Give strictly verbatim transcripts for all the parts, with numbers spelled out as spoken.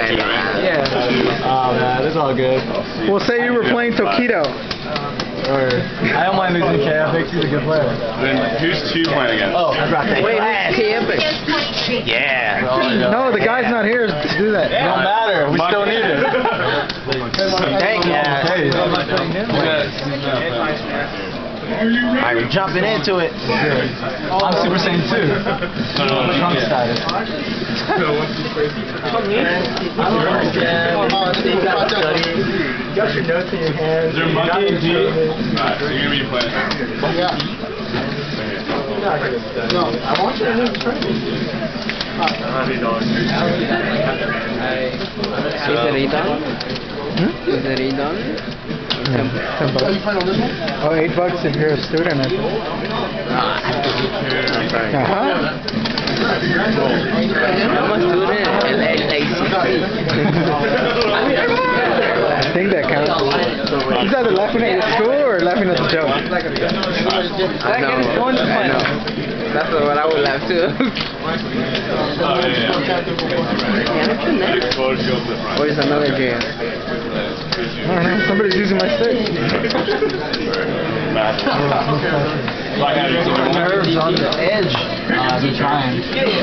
Yeah. Oh man, it's all good. Well, say you were playing Tokido. Or, I don't mind losing K F X, he's a good player. Then who's two playing against? Oh, I brought that. Wait, who's K F X? Yeah. No, the guy's not here to do that. It don't matter, we still need it. Thank you. Hey. Alright, we're jumping into it. I'm Super Saiyan two. Trump status. Got your notes in your hands. Is there monkey and G? Alright, so you're going to be playing now. Yeah. No, I want you to have training. Is it eight dollars? Hmm? Is it eight dollars? ten bucks. Are you playing on this one? Oh, eight bucks if you're a student. Uh-huh. I'm a student and I I think that counts. He's either laughing at your school or laughing at the joke. I know, I know. That's what I would laugh too. Oh, yeah, Or is another jail? I don't know. Somebody's using my stick. Nerves on the edge. Uh, they're trying.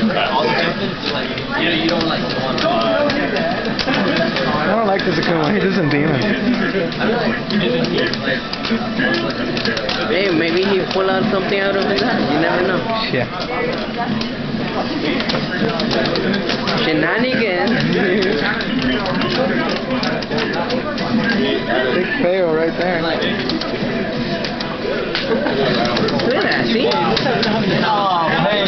I don't like this Akuma. He doesn't demon. Hey, maybe he pull out something out of his hat. You never know. Yeah. Shenanigans. Big fail right there. Look at that, see? Oh, man.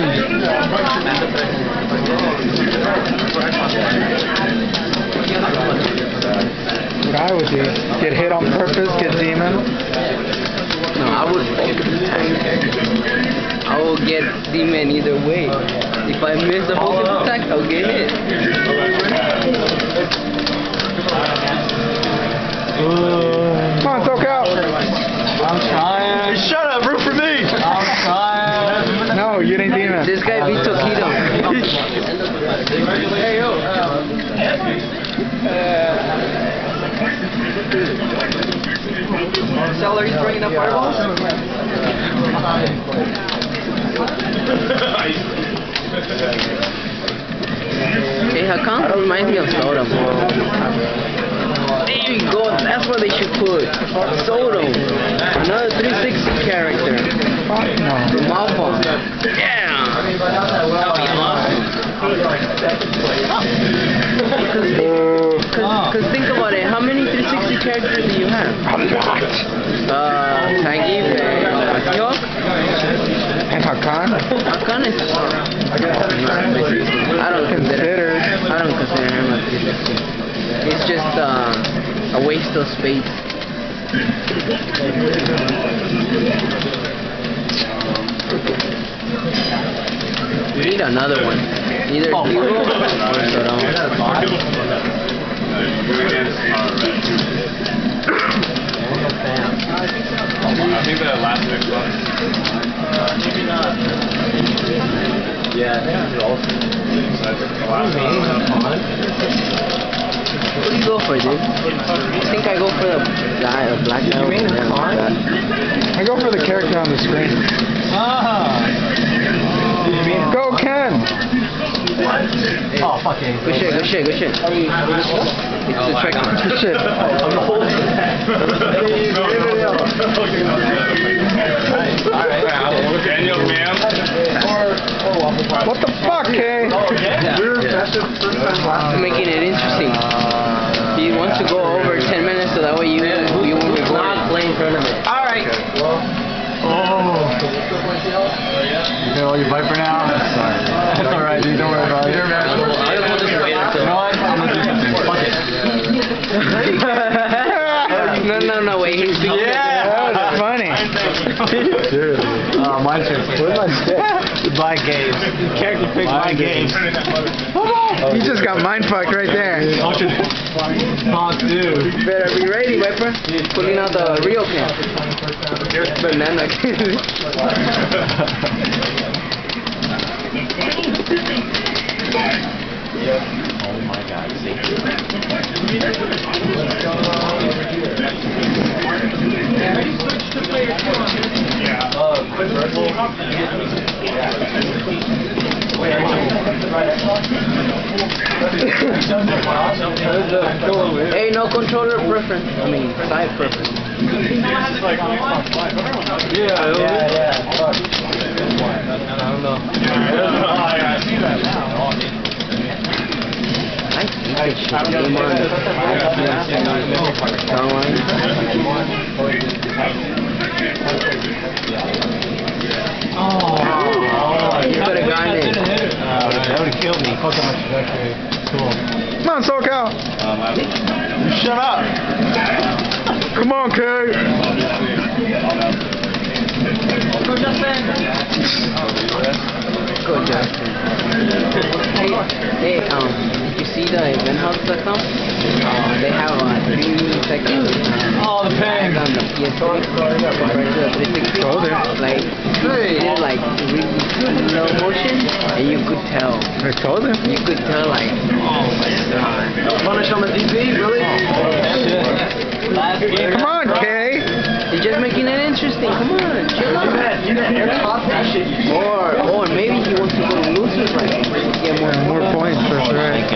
What I would do, get hit on purpose, get demon. No, I would focus attack. I will get demon either way. If I miss the focus attack, I'll get hit. Come on, SoKal. I'm trying. Shut up, root for me. I'm trying. No, you ain't demon. This guy beat Tokido. Hey, yo. Sal, are you bringing up fireballs? Hey, Hakan reminds me of Sodom. There you go, that's what they should put. Sodom. Another three sixty character. Fuck no. Malphon. Yeah! That'd be awesome. Because think about it, how many three sixty characters do you have? A lot. Uh, Tangy, uh, T Hawk? And Hakan? Hakan is... I don't consider... I don't consider him a three sixty. It's just uh, a waste of space. We need another one. Either Oh, Hero or Sodom. I think that last next one. Maybe not. Yeah, The last one. What do you go for, dude? I think I go for the guy, the black guy. You mean the over car? there. I go for the character on the screen. Ah. Go, Ken! Oh, fuck yeah. Good shit, good shit, good shit. It's the trick. Good shit. Daniel, ma'am. What the fuck, Kay? Making it interesting. He wants to go over ten minutes so that way you you won't be bored. Playing tournament. All right. Oh. Okay, well, you Viper now? Sorry. That's alright, dude. Don't worry about it. I will just wait until... You know what? I'm gonna do something. Fuck it. No, no, no, wait. He's Yeah! That was funny. Dude. Oh, my turn. Where's my stick? My games. Character pick my games. You just got mind fucked right there. Ultra Talk, dude. better be ready, Viper. Pulling out the real can. Banana can. Oh my god, see? Hey, no controller preference. I mean, side preference. Yeah, yeah, yeah. I don't know. I see that now. I think it should be on Oh, you could have gotten it. Uh, that would have killed me. Fuck up my trajectory. Cool. Come on, SoKal. Shut up. Come on, Kay. Go Justin. Go, Justin. Hey, hey, um, did you see the event house dot com? Uh, they have uh, three sections. Oh, the pain. On the P S three compared to the three sixty. Oh, there. Like, they did like really slow motion, and you could tell. I told him. You could tell, like, oh my god. Punish on the T V, really? Come on, Kay. You're just making it interesting. Come on, chill out. Or, or maybe he wants to go to losers right now. Get more, More points, that's right.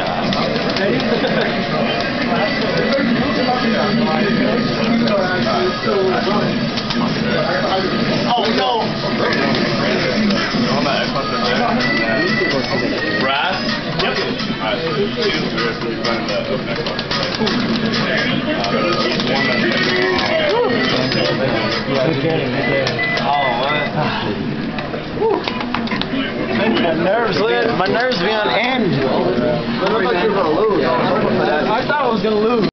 Oh no! On that Xbox. Brass? Yep. Alright, so choose the rest of the front of the open Xbox. My nerves, my nerves be on end. It looked like you were going to lose. I thought I was gonna lose.